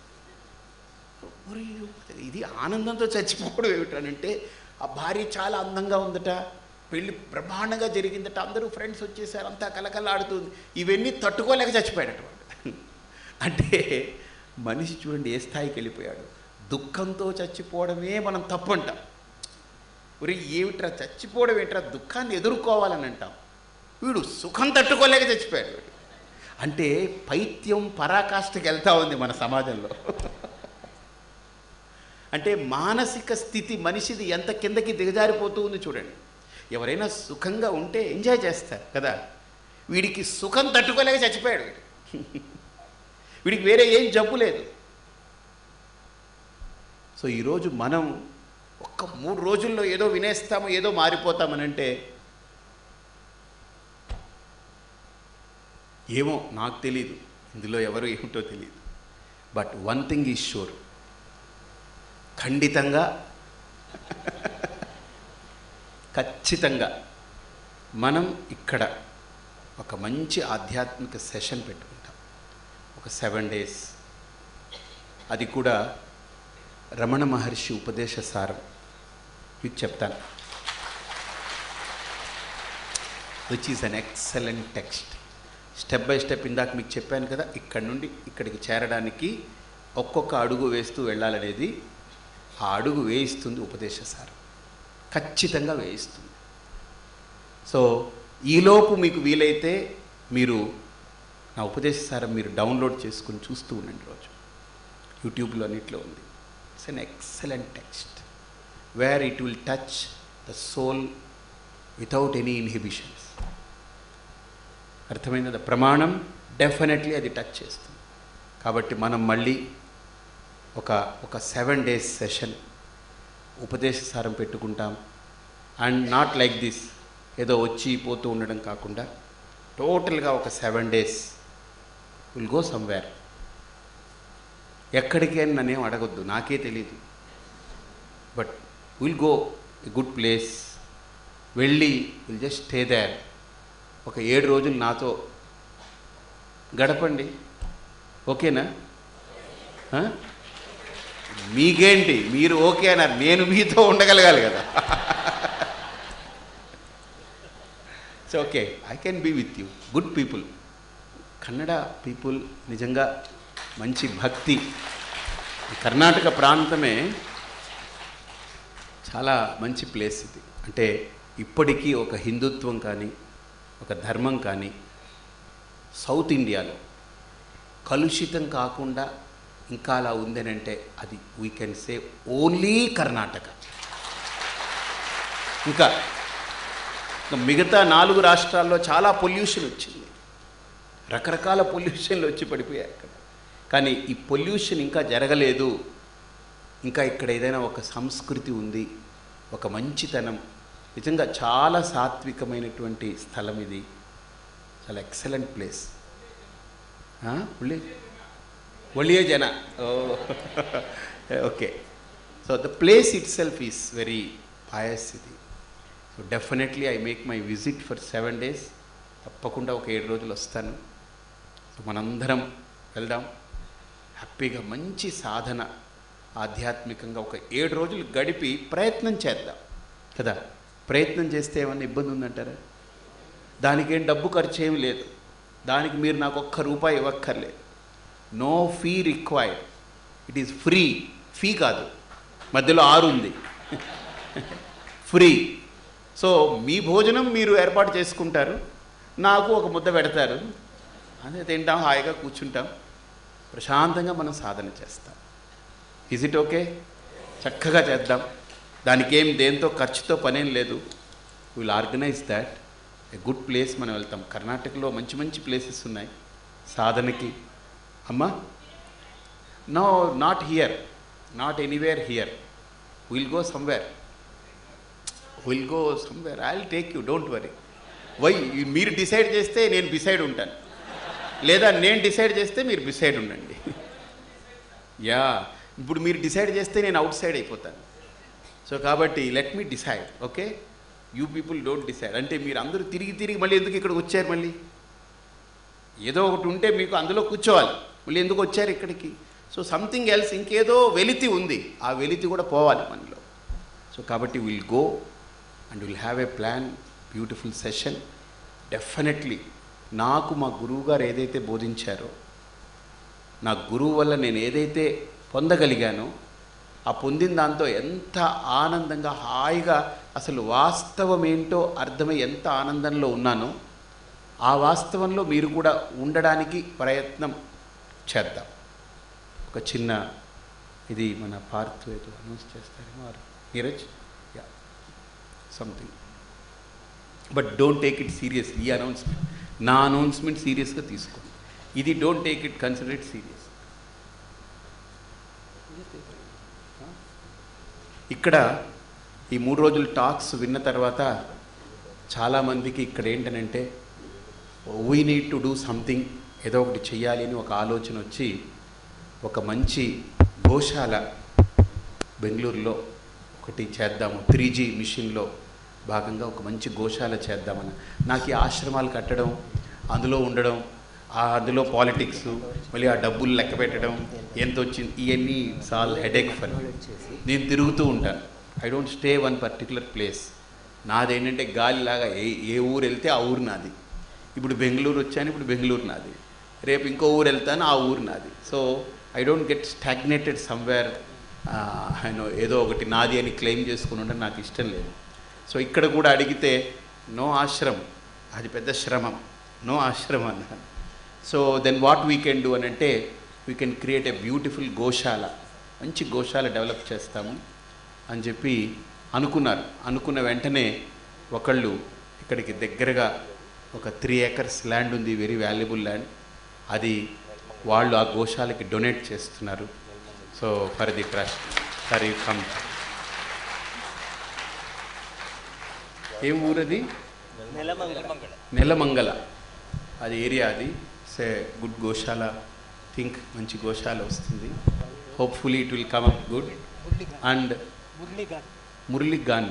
ఇది ఆనందంతో చచ్చిపోవడం ఏమిటనంటే, ఆ భార్య చాలా అందంగా ఉందట, పెళ్ళి బ్రహ్మాండంగా జరిగిందట, అందరూ ఫ్రెండ్స్ వచ్చేసారు, అంతా కలకలాడుతుంది. ఇవన్నీ తట్టుకోలేక చచ్చిపోయాడట వాడు. అంటే మనిషి చూడండి ఏ స్థాయికి వెళ్ళిపోయాడు. దుఃఖంతో చచ్చిపోవడమే మనం తప్పు అంటాం. ఒరే ఏమిట్రా చచ్చిపోవడం ఏంట్రా, దుఃఖాన్ని ఎదుర్కోవాలని అంటాం. వీడు సుఖం తట్టుకోలేక చచ్చిపోయాడు. వీడు అంటే పైత్యం పరాకాష్ఠకి వెళ్తూ ఉంది మన సమాజంలో. అంటే మానసిక స్థితి మనిషిది ఎంత కిందకి దిగజారిపోతూ ఉంది చూడండి. ఎవరైనా సుఖంగా ఉంటే ఎంజాయ్ చేస్తారు కదా. వీడికి సుఖం తట్టుకోలేక చచ్చిపోయాడు. వీడికి వేరే ఏం జబ్బు లేదు. సో ఈరోజు మనం ఒక్క 3 రోజుల్లో ఏదో వినేస్తాము, ఏదో మారిపోతామనంటే ఏమో నాకు తెలీదు, ఇందులో ఎవరు ఏమిటో తెలియదు. But one thing is sure, ఖండితంగా ఖచ్చితంగా మనం ఇక్కడ ఒక మంచి ఆధ్యాత్మిక సెషన్ పెట్టుకుంటాం. ఒక 7 days. అది కూడా రమణ మహర్షి ఉపదేశ సారం. మీకు చెప్తాను, which is an excellent text. Step by step ఇందాక మీకు చెప్పాను కదా, ఇక్కడ నుండి ఇక్కడికి చేరడానికి ఒక్కొక్క అడుగు వేస్తూ వెళ్ళాలనేది ఆ అడుగు వేయిస్తుంది ఉపదేశ సారం. ఖచ్చితంగా వేయిస్తుంది. సో ఈలోపు మీకు వీలైతే మీరు నా ఉపదేశ సారం మీరు డౌన్లోడ్ చేసుకుని చూస్తూ ఉండండి. రోజు యూట్యూబ్లో అన్నిట్లో ఉంది. It's an excellent text where it will touch the soul without any inhibitions. అర్థమైందా? ప్రమాణం డెఫినెట్లీ అది టచ్ చేస్తుంది. కాబట్టి మనం మళ్ళీ ఒక 7 days సెషన్ ఉపదేశ సారం పెట్టుకుంటాం. అండ్ నాట్ లైక్ దిస్, ఏదో వచ్చి పోతూ ఉండడం కాకుండా టోటల్గా ఒక 7 days విల్ గో సమ్వేర్. ఎక్కడికి అని నన్నేం అడగొద్దు, నాకే తెలీదు. But will go a good place. వెళ్ళి విల్ జస్ట్ స్టే దేర్. ఒక 7 రోజులు నాతో గడపండి. ఓకేనా? మీకేంటి, మీరు ఓకే అన్నారు, నేను మీతో ఉండగలగాలి కదా. So okay, I can be with you. Good people, Kannada people నిజంగా మంచి భక్తి. కర్ణాటక ప్రాంతమే చాలా మంచి ప్లేస్ ఇది. అంటే ఇప్పటికీ ఒక హిందుత్వం కానీ ఒక ధర్మం కానీ సౌత్ ఇండియాలో కలుషితం కాకుండా ఇంకా అలా ఉందనంటే అది we can say only Karnataka. ఇంకా మిగతా 4 రాష్ట్రాల్లో చాలా పొల్యూషన్ వచ్చింది, రకరకాల పొల్యూషన్లు వచ్చి పడిపోయాయి అక్కడ. కానీ ఈ పొల్యూషన్ ఇంకా జరగలేదు. ఇంకా ఇక్కడ ఏదైనా ఒక సంస్కృతి ఉంది, ఒక మంచితనం. నిజంగా చాలా సాత్వికమైనటువంటి స్థలం ఇది. చాలా ఎక్సలెంట్ ప్లేస్. ఒళ్ళియే జన. Okay. So the place itself is very pious ఇది. So definitely I make my visit for 7 days. తప్పకుండా ఒక 7 రోజులు వస్తాను. సో మనందరం వెళ్దాం, హ్యాపీగా మంచి సాధన ఆధ్యాత్మికంగా ఒక 7 రోజులు గడిపి ప్రయత్నం చేద్దాం కదా. ప్రయత్నం చేస్తే ఏమన్నా ఇబ్బంది ఉందంటారా? దానికేం డబ్బు ఖర్చు ఏమి లేదు, దానికి మీరు నాకు ఒక్క రూపాయి ఇవ్వక్కర్లేదు. No fee required, it is free. Fee కాదు, మధ్యలో ఆరు ఉంది, ఫ్రీ. సో మీ భోజనం మీరు ఏర్పాటు చేసుకుంటారు, నాకు ఒక ముద్ద పెడతారు, అదే తింటాం, హాయిగా కూర్చుంటాం, ప్రశాంతంగా మనం సాధన చేస్తాం. Is it okay? చక్కగా చేద్దాం. దానికేం దేంతో ఖర్చుతో పనేం లేదు. Will organise that. A good place మనం వెళ్తాం. కర్ణాటకలో మంచి మంచి ప్లేసెస్ ఉన్నాయి సాధనకి. అమ్మా, no, not here, not anywhere here. Will go somewhere, will go somewhere. I will take you, don't worry. Why? మీరు డిసైడ్ చేస్తే నేను బిసైడ్ ఉంటాను, లేదా నేను డిసైడ్ చేస్తే మీరు బిసైడ్ ఉండండి. యా, ఇప్పుడు మీరు డిసైడ్ చేస్తే నేను అవుట్ సైడ్ అయిపోతాను. సో కాబట్టి let me decide, okay? You people don't decide. అంటే మీరు అందరూ తిరిగి తిరిగి మళ్ళీ ఎందుకు ఇక్కడికి వచ్చారు? మళ్ళీ ఏదో ఒకటి ఉంటే మీకు అందులో కూర్చోవాలి, మళ్ళీ ఎందుకు వచ్చారు ఇక్కడికి? సో సంథింగ్ ఎల్స్, ఇంకేదో వెలితి ఉంది, ఆ వెలితి కూడా పోవాలి మనలో. సో కాబట్టి will go and will have a plan, beautiful session. Definitely నాకు మా గురువు గారు ఏదైతే బోధించారో, నా గురువు వల్ల నేను ఏదైతే పొందగలిగానో, ఆ పొందిన దాంతో ఎంత ఆనందంగా హాయిగా అసలు వాస్తవం ఏంటో అర్థమై ఎంత ఆనందంలో ఉన్నానో, ఆ వాస్తవంలో మీరు కూడా ఉండడానికి ప్రయత్నం చేద్దాం. ఒక చిన్న ఇది మన పార్ట్ ఏదో అనౌన్స్ చేస్తారేమో, Neeraj, yeah, something. But don't take it seriously. ఈ అనౌన్స్మెంట్, నా అనౌన్స్మెంట్ సీరియస్గా తీసుకోండి. ఇది don't take it, consider it serious. ఇక్కడ ఈ 3 రోజుల టాక్స్ విన్న తర్వాత చాలామందికి ఇక్కడ ఏంటనంటే, we need to do something, ఏదో ఒకటి చెయ్యాలి అని ఒక ఆలోచన వచ్చి ఒక మంచి గోశాల బెంగళూరులో ఒకటి చేద్దాము, 3G మిషన్లో భాగంగా ఒక మంచి గోశాల చేద్దామని. నాకు ఈ ఆశ్రమాలు కట్టడం, అందులో ఉండడం, అందులో పాలిటిక్స్, మళ్ళీ ఆ డబ్బులు లెక్క పెట్టడం, ఎంత వచ్చింది, ఇవన్నీ సాల్ హెడేక్ ఫర్. నేను తిరుగుతూ ఉంటాను. I don't stay one particular place. నాదేంటంటే గాలిలాగా ఏ ఊరు వెళ్తే ఆ ఊరు నాది. ఇప్పుడు బెంగళూరు వచ్చాను, ఇప్పుడు బెంగళూరు నాది. రేపు ఇంకో ఊరు వెళ్తాను, ఆ ఊరు నాది. So I don't get stagnated somewhere. ఏదో ఒకటి నాది అని క్లెయిమ్ చేసుకుని ఉండడం నాకు ఇష్టం లేదు. సో ఇక్కడ కూడా అడిగితే నో ఆశ్రమం, అది పెద్ద శ్రమం, నో ఆశ్రమం అన్నాను. So then what we can do అని అంటే, we can create a beautiful goshala, మంచి గోశాల డెవలప్ చేస్తాము అని చెప్పి అనుకున్నారు. అనుకున్న వెంటనే ఒకళ్ళు ఇక్కడికి దగ్గరగా ఒక 3 acres ల్యాండ్ ఉంది, వెరీ వాల్యుబుల్ ల్యాండ్. అది వాళ్ళు ఆ గోశాలకి డొనేట్ చేస్తున్నారు. So for the trust, for you come. ఏం ఊరది? నెలమంగళ అది ఏరియా. అది సే గుడ్ గోశాల, థింక్ మంచి గోశాల వస్తుంది. Hopefully it will come up good. And మురళీగాన్,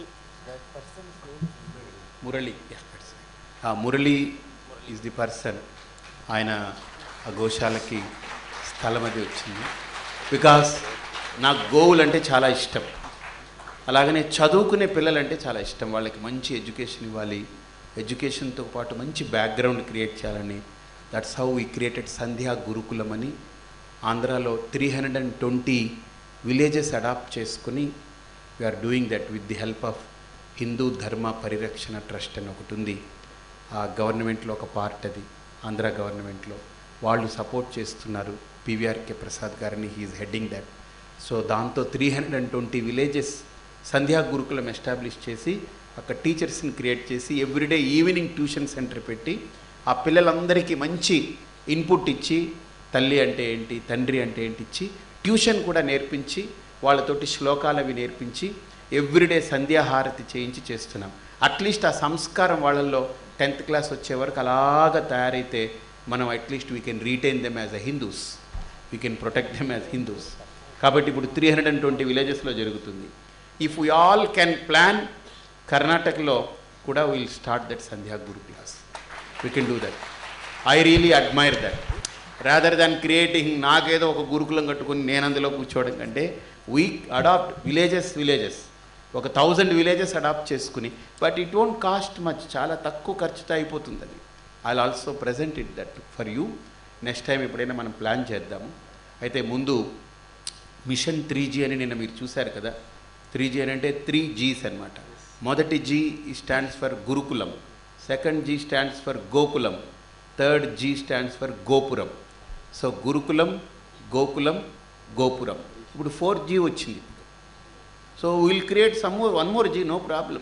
Murali, Murali is the person. ఆయన ఆ గోశాలకి స్థలం అది వచ్చింది. బికాస్ నాకు గోవులు అంటే చాలా ఇష్టం, అలాగనే చదువుకునే పిల్లలంటే చాలా ఇష్టం. వాళ్ళకి మంచి ఎడ్యుకేషన్ ఇవ్వాలి, ఎడ్యుకేషన్తో పాటు మంచి బ్యాక్గ్రౌండ్ క్రియేట్ చేయాలని. That's how we created Sandhya Gurukulam అని. ఆంధ్రాలో 320 విలేజెస్ అడాప్ట్ చేసుకుని we are doing that with the help of Hindu Dharma Parirakshana trust అని ఒకటి ఉంది. ఆ గవర్నమెంట్లో ఒక పార్ట్ అది, ఆంధ్ర గవర్నమెంట్లో వాళ్ళు సపోర్ట్ చేస్తున్నారు. పివిఆర్కే ప్రసాద్ గారిని, హీఈస్ హెడ్డింగ్ దట్. సో దాంతో 320 విలేజెస్ సంధ్యా గురుకులం ఎస్టాబ్లిష్ చేసి అక్కడ టీచర్స్ని క్రియేట్ చేసి ఎవ్రీడే ఈవినింగ్ ట్యూషన్ సెంటర్ పెట్టి ఆ పిల్లలందరికీ మంచి ఇన్పుట్ ఇచ్చి, తల్లి అంటే ఏంటి, తండ్రి అంటే ఏంటి ఇచ్చి, ట్యూషన్ కూడా నేర్పించి, వాళ్ళతోటి శ్లోకాలు అవి నేర్పించి ఎవ్రీడే సంధ్యాహారతి చేయించి చేస్తున్నాం. అట్లీస్ట్ ఆ సంస్కారం వాళ్ళల్లో 10th క్లాస్ వచ్చే వరకు అలాగా తయారైతే మనం at least we can retain them as a Hindus, we can protect them as Hindus. కాబట్టి ఇప్పుడు 320 విలేజెస్లో జరుగుతుంది. If we all can plan, కర్ణాటకలో కూడా will start that Sandhya Guru class. We can do that. I really admire that. Rather than creating నాకేదో ఒక గురుకులం కట్టుకుని నేను అందులో కూర్చోవడం కంటే వీ అడాప్ట్ విలేజెస్ ఒక 1000 విలేజెస్ అడాప్ట్ చేసుకుని, but it won't cost much, చాలా తక్కువ ఖర్చుతో అయిపోతుంది అది. I also present it that for you. Next time ఎప్పుడైనా మనం ప్లాన్ చేద్దాము. అయితే ముందు మిషన్ 3G అని నిన్న మీరు చూశారు కదా. 3G అని అంటే 3 Gs అనమాట. మొదటి G stands for gurukulam, second G stands for gokulam, third G stands for gopuram. So gurukulam, gokulam, gopuram. ఇప్పుడు 4G వచ్చింది. So will create one more G, no problem.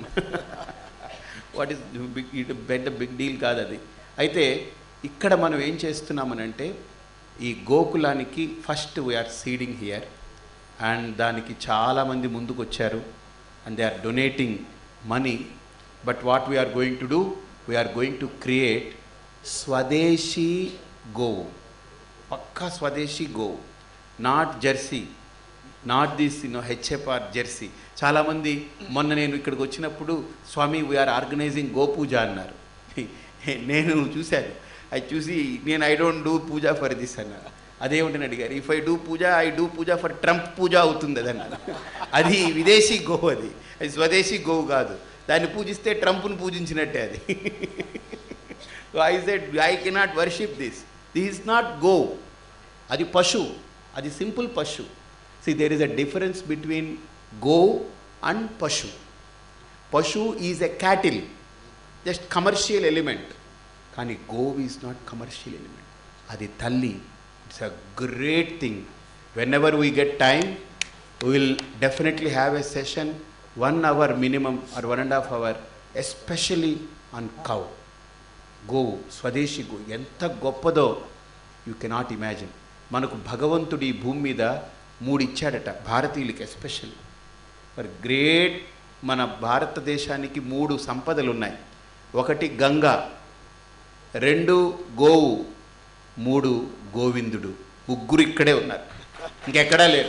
What is big deal కాదు అది. అయితే ఇక్కడ మనం ఏం చేస్తున్నామనంటే ఈ గోకులానికి first we are seeding here, and దానికి చాలామంది ముందుకు వచ్చారు and they are donating money. But what we are going to do, we are going to create స్వదేశీ గోవు, పక్కా స్వదేశీ గోవు, not jersey, not this HFR jersey. చాలామంది మొన్న నేను ఇక్కడికి వచ్చినప్పుడు స్వామి వీఆర్ ఆర్గనైజింగ్ గోపూజ అన్నారు. నేను చూశాను, అది చూసి నేను I don't do puja for this అన్నారు. అదేమిటని అడిగారు. If I do puja, I do puja for Trump puja అవుతుంది అది అన్నారు. అది విదేశీ గోవు, అది స్వదేశీ గోవు కాదు. దాన్ని పూజిస్తే ట్రంప్ను పూజించినట్టే అది. So I said I cannot worship this is not govu, అది పశువు, అది సింపుల్ పశువు. See, there is a difference between go and pashu. Pashu is a cattle, just commercial element. Kani go is not commercial element. Adi talli. It's a great thing. Whenever we get time, we will definitely have a session, 1 hour minimum or 1.5 hour, especially on cow. Go, Swadeshi go. Enta goppado, you cannot imagine. Manaku Bhagavantudu ee bhoomi meeda 3 ఇచ్చాడట భారతీయులకి especially. మరి great, మన భారతదేశానికి 3 సంపదలు ఉన్నాయి. 1 గంగా, 2 గోవు, 3 గోవిందుడు. 3 ఇక్కడే ఉన్నారు, ఇంకెక్కడా లేరు.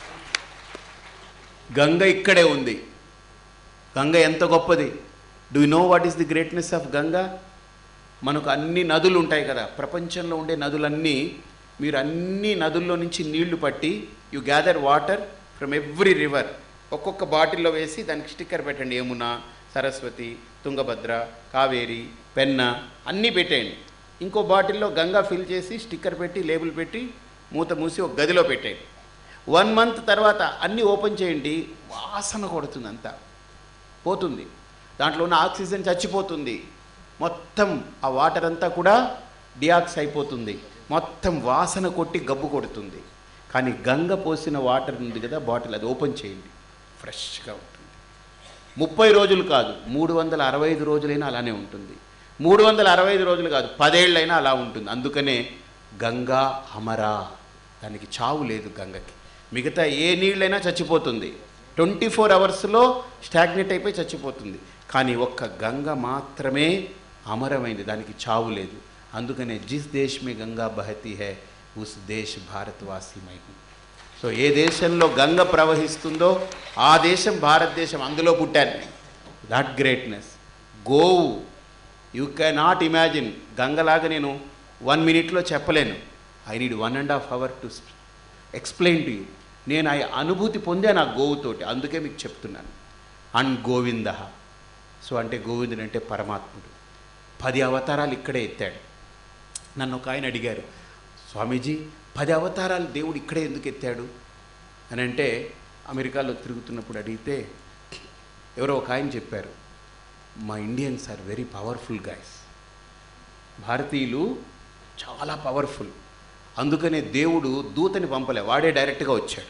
గంగ ఇక్కడే ఉంది. గంగ ఎంత గొప్పది. Do you know what is the greatness of Ganga? మనకు అన్ని నదులు ఉంటాయి కదా, ప్రపంచంలో ఉండే నదులన్నీ, మీరు అన్ని నదుల్లో నుంచి నీళ్లు పట్టి you gather water from every river, ఒక్కొక్క బాటిల్లో వేసి దానికి స్టిక్కర్ పెట్టండి. యమున, సరస్వతి, తుంగభద్ర, కావేరి, పెన్న అన్నీ పెట్టేయండి. ఇంకో బాటిల్లో గంగా ఫిల్ చేసి స్టిక్కర్ పెట్టి లేబుల్ పెట్టి మూత మూసి ఒక గదిలో పెట్టేయండి. 1 month తర్వాత అన్నీ ఓపెన్ చేయండి, వాసన కొడుతుంది, అంతా పోతుంది. దాంట్లో ఉన్న ఆక్సిజన్ చచ్చిపోతుంది. మొత్తం ఆ వాటర్ అంతా కూడా డియాక్స్ అయిపోతుంది. మొత్తం వాసన కొట్టి గబ్బు కొడుతుంది. కానీ గంగ పోసిన వాటర్ ఉంది కదా బాటిల్, అది ఓపెన్ చేయండి, ఫ్రెష్గా ఉంటుంది. 30 రోజులు కాదు, 365 రోజులైనా అలానే ఉంటుంది. 365 రోజులు కాదు, 10 ఏళ్ళైనా అలా ఉంటుంది. అందుకనే గంగా అమరా, దానికి చావు లేదు గంగకి. మిగతా ఏ నీళ్ళైనా చచ్చిపోతుంది, 24 అవర్స్లో స్టాగ్నేట్ అయిపోయి చచ్చిపోతుంది. కానీ ఒక్క గంగ మాత్రమే అమరమైంది, దానికి చావు లేదు. అందుకనే జిస్ దేశ్ మే గంగా బహతి హై ఉస్ దేశ్ భారతవాసి మై హూ. సో ఏ దేశంలో గంగ ప్రవహిస్తుందో ఆ దేశం భారతదేశం, అందులో పుట్టాను నేను. That greatness. Govu, you cannot imagine. గంగలాగా నేను 1 minute చెప్పలేను. I need 1.5 hour to explain to you. నేను ఆ అనుభూతి పొందాను ఆ గోవుతోటి, అందుకే మీకు చెప్తున్నాను. అండ్ గోవింద, సో అంటే గోవిందుడు అంటే పరమాత్ముడు. 10 అవతారాలు ఇక్కడే ఎత్తాడు. నన్ను ఒక ఆయన అడిగారు, స్వామీజీ 10 అవతారాలు దేవుడు ఇక్కడే ఎందుకు ఎత్తాడు అని అంటే, అమెరికాలో తిరుగుతున్నప్పుడు అడిగితే ఎవరో ఒక ఆయన చెప్పారు, మా Indians are very powerful guys. భారతీయులు చాలా పవర్ఫుల్, అందుకనే దేవుడు దూతని పంపలే, వాడే డైరెక్ట్గా వచ్చాడు.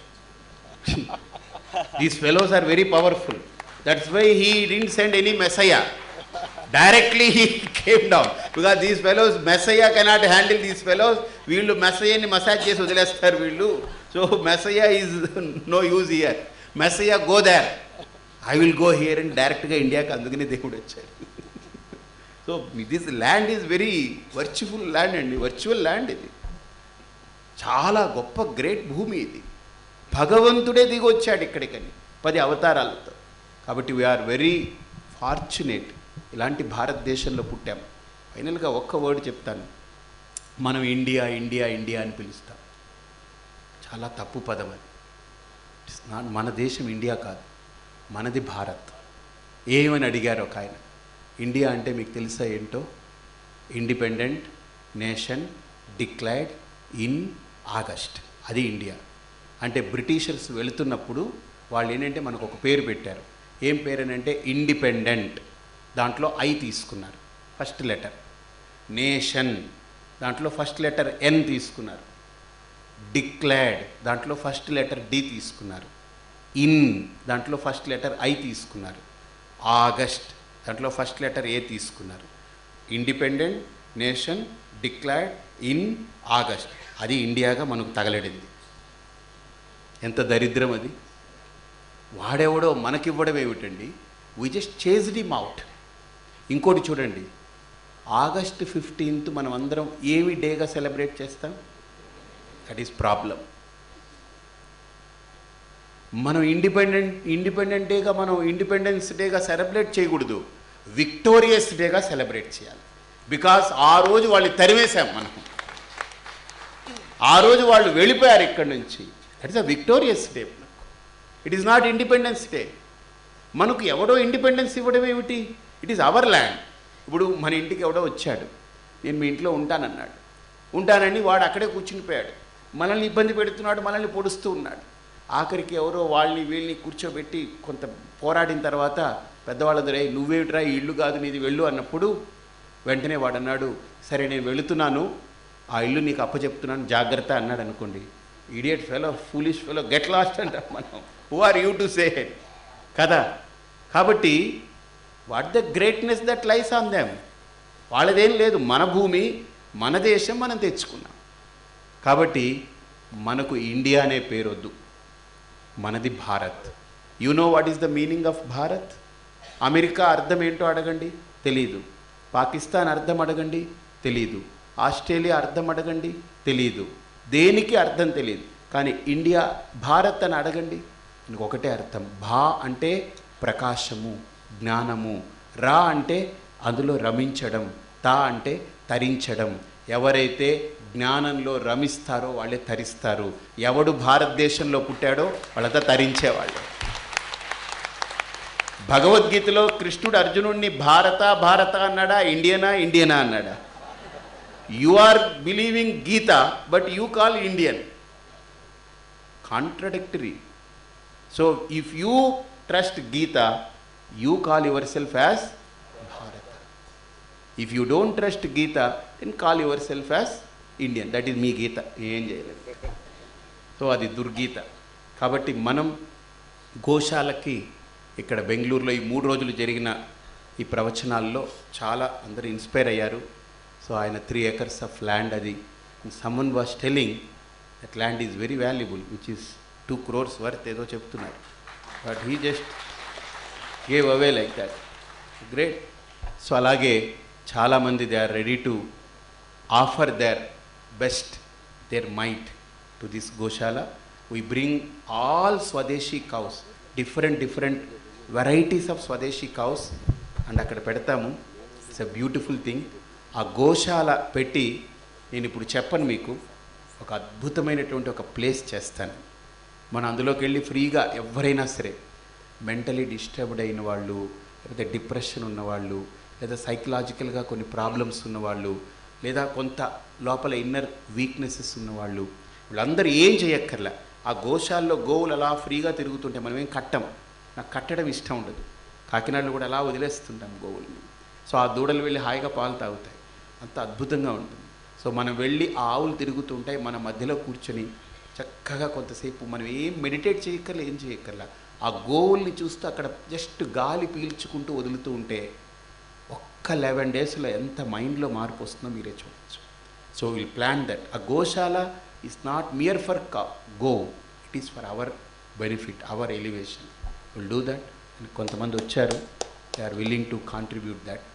These fellows are very powerful, that's why he didn't send any messiah. Directly he came down because these fellows, Messiah cannot handle these fellows. వీళ్ళు మెస్సయ్యని మసాజ్ చేసి వదిలేస్తారు వీళ్ళు. So messiah is no use here. Messiah go there, I will go here అని డైరెక్ట్గా ఇండియాకి, అందుకనే దేవుడు వచ్చారు. So this land is very virtual land అండి, వర్చువల్ ల్యాండ్ ఇది. చాలా గొప్ప గ్రేట్ భూమి ఇది. భగవంతుడే దిగి వచ్చాడు ఇక్కడికని 10 అవతారాలతో. కాబట్టి వీఆర్ వెరీ ఫార్చునేట్, ఇలాంటి భారతదేశంలో పుట్టాం. ఫైనల్గా ఒక్క వర్డ్ చెప్తాను, మనం ఇండియా ఇండియా ఇండియా అని పిలుస్తాం. చాలా తప్పు పదం అది. ఇట్స్ నాట్, మన దేశం ఇండియా కాదు, మనది భారత్. ఏమని అడిగారు ఒక ఆయన, ఇండియా అంటే మీకు తెలుసా ఏంటో? Independent nation declared in August, అది ఇండియా. అంటే బ్రిటిషర్స్ వెళుతున్నప్పుడు వాళ్ళు ఏంటంటే మనకు ఒక పేరు పెట్టారు. ఏం పేరు అని అంటే ఇండిపెండెంట్, దాంట్లో ఐ తీసుకున్నారు ఫస్ట్ లెటర్. నేషన్, దాంట్లో ఫస్ట్ లెటర్ ఎన్ తీసుకున్నారు. డిక్లేర్డ్, దాంట్లో ఫస్ట్ లెటర్ డి తీసుకున్నారు. ఇన్, దాంట్లో ఫస్ట్ లెటర్ ఐ తీసుకున్నారు. ఆగస్ట్, దాంట్లో ఫస్ట్ లెటర్ ఏ తీసుకున్నారు. Independent nation declared in August, అది ఇండియాగా మనకు తగలడింది. ఎంత దరిద్రం అది! వాడెవడో మనకివ్వడం ఏమిటండి? We just chased him out. ఇంకోటి చూడండి, ఆగస్ట్ 15 మనం అందరం ఏమి డేగా సెలబ్రేట్ చేస్తాం? That is problem. మనం ఇండిపెండెంట్ డేగా, మనం ఇండిపెండెన్స్ డేగా సెలబ్రేట్ చేయకూడదు, విక్టోరియస్ డేగా సెలబ్రేట్ చేయాలి. బికాస్ ఆ రోజు వాళ్ళు తరివేశాం మనం, ఆ రోజు వాళ్ళు వెళ్ళిపోయారు ఇక్కడి నుంచి. That is a victorious day. It is not independence day. మనకు ఎవడో ఇండిపెండెన్స్ ఇవ్వడం ఏమిటి? It is our land. ఇప్పుడు మన ఇంటికి ఎవడో వచ్చాడు, నేను మీ ఇంట్లో ఉంటానన్నాడు. ఉంటానని వాడు అక్కడే కూర్చునిపోయాడు, మనల్ని ఇబ్బంది పెడుతున్నాడు, మనల్ని పొడుస్తూ ఉన్నాడు. ఆఖరికి ఎవరో వాళ్ళని వీళ్ళని కూర్చోబెట్టి కొంత పోరాడిన తర్వాత పెద్దవాళ్ళందరూ, నువ్వేమిట్రా, ఈ ఇల్లు కాదు నీది, వెళ్ళు అన్నప్పుడు వెంటనే వాడు అన్నాడు, సరే నేను వెళుతున్నాను, ఆ ఇల్లు నీకు అప్పచెప్తున్నాను, జాగ్రత్త అన్నాడు అనుకోండి. Idiot fellow, foolish fellow, get lost అంటాం మనం. Who are you to say కదా? కాబట్టి what the greatness that lies on them. వాళ్ళదేం లేదు, మన భూమి మన దేశం మనం తెచ్చుకున్నాం. కాబట్టి మనకు ఇండియా అనే పేరు వద్దు, మనది Bharat. You know what is the meaning of Bharat? America అర్థం ఏంటో అడగండి, తెలీదు. పాకిస్తాన్ అర్థం అడగండి, తెలీదు. ఆస్ట్రేలియా అర్థం అడగండి, తెలీదు. దేనికి అర్థం తెలియదు. కానీ ఇండియా, భారత్ అని అడగండి, ఒకటే అర్థం. భా అంటే ప్రకాశము, జ్ఞానము. రా అంటే అందులో రమించడం. తా అంటే తరించడం. ఎవరైతే జ్ఞానంలో రమిస్తారో వాళ్ళే తరిస్తారు. ఎవడు భారతదేశంలో పుట్టాడో వాళ్ళంతా తరించేవాళ్ళు. భగవద్గీతలో కృష్ణుడు అర్జునుడిని భారత భారత అన్నాడా, ఇండియనా ఇండియనా అన్నాడా? You are believing Gita but you call Indian. Contradictory. So if you trust Gita, you call yourself as Bharata. If you don't trust Gita, then call yourself as Indian. That is మీ గీత, ఏం చేయలేదు. సో అది దుర్గీత. కాబట్టి మనం గోశాలకి ఇక్కడ బెంగళూరులో ఈ 3 రోజులు జరిగిన ఈ ప్రవచనాల్లో చాలా అందరూ ఇన్స్పైర్ అయ్యారు. సో ఆయన 3 acres ఆఫ్ ల్యాండ్, అది someone was telling that land is very valuable, which is 2 crores worth ఏదో చెప్తున్నారు. But he just gave away like that. Great. So అలాగే చాలామంది they are ready to offer their best, their might to this goshala. We bring all swadeshi cows, different varieties of swadeshi cows and అక్కడ పెడతాము. It's a beautiful thing. ఆ గోశాల పెట్టి నేను ఇప్పుడు చెప్పను మీకు, ఒక అద్భుతమైనటువంటి ఒక ప్లేస్ చేస్తాను. మనం అందులోకి వెళ్ళి ఫ్రీగా ఎవరైనా సరే, మెంటలీ డిస్టర్బ్డ్ అయిన వాళ్ళు, లేదా డిప్రెషన్ ఉన్నవాళ్ళు, లేదా సైకలాజికల్గా కొన్ని ప్రాబ్లమ్స్ ఉన్నవాళ్ళు, లేదా కొంత లోపల ఇన్నర్ వీక్నెసెస్ ఉన్నవాళ్ళు, వీళ్ళందరూ ఏం చేయక్కర్లే. ఆ గోశాలలో గోవులు అలా ఫ్రీగా తిరుగుతుంటే మనం ఏం కట్టం. నాకు కట్టడం ఇష్టం ఉండదు. కాకినాడలో కూడా అలా వదిలేస్తుంటాం గోవుల్ని. సో ఆ దూడలు వెళ్ళి హాయిగా పాలు తాగుతాయి, అంత అద్భుతంగా ఉంటుంది. సో మనం వెళ్ళి ఆ ఆవులు తిరుగుతుంటాయి, మన మధ్యలో కూర్చొని చక్కగా కొంతసేపు మనం ఏం మెడిటేట్ చేయక్కర్లే, ఏం చేయక్కర్లే. ఆ గోవుల్ని చూస్తూ అక్కడ జస్ట్ గాలి పీల్చుకుంటూ వదులుతూ ఉంటే ఒక్క 11 daysలో ఎంత మైండ్లో మార్పు వస్తుందో మీరే చూడవచ్చు. So will plan that. ఆ goshala is not mere for go, it is for our benefit, our elevation. Will do that. కొంతమంది వచ్చారు, they are willing to contribute that.